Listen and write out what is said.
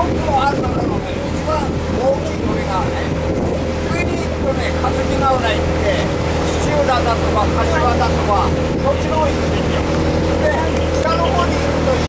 つもある中のね、一番大きい鳥がね、上に行くとね、霞ヶ浦行って、土浦だとか柏だとか、そっちの方行くんですよ。で、北の方に行くと